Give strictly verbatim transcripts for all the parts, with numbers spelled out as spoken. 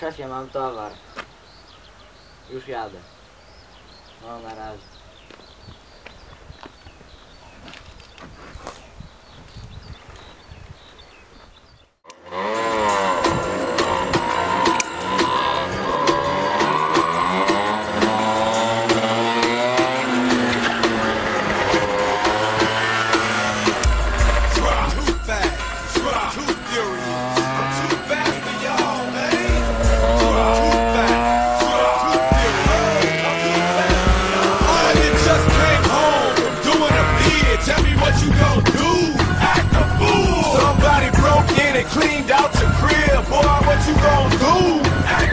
Szefie, mam towar. Już jadę. No, na razie. Cleaned out your crib, boy, what you gonna do?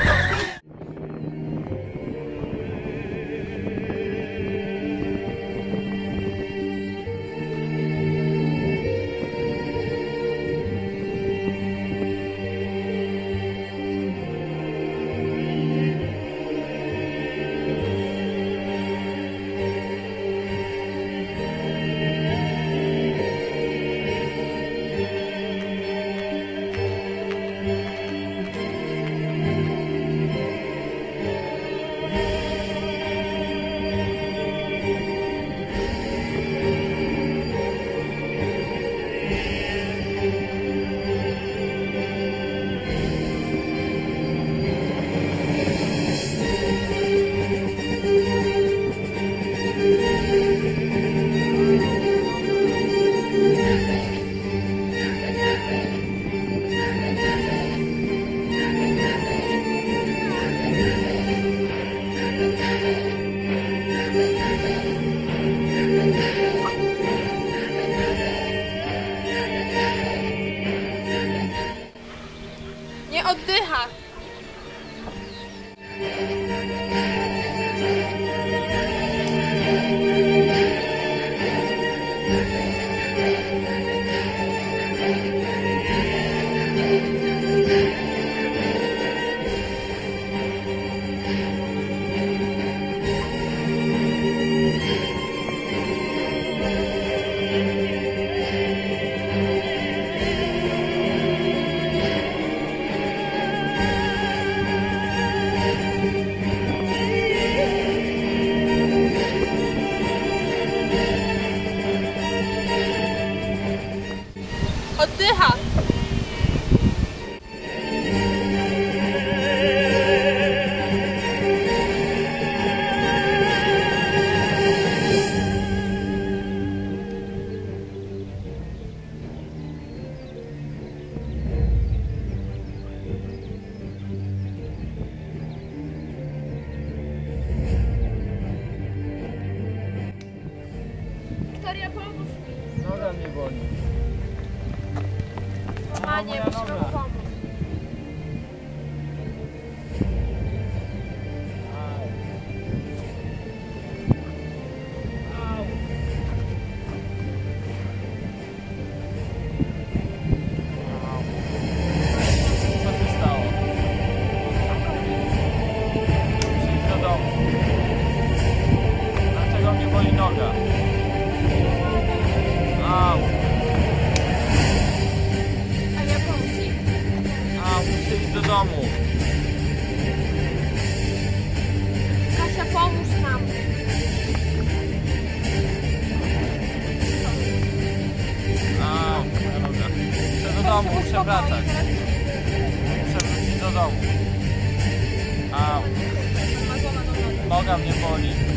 Nie oddycha. Oddycha. Wiktoria, pomóż mi. Noga mnie boli. Panie, musimy mu pomóc. Co się stało? Przyjdź do domu. Dlaczego mnie boli noga? Au. Muszę iść do domu. Kasia, pomóż nam. A, noga. Muszę do domu, muszę wracać. Muszę wrócić do domu. Au. Noga mnie boli.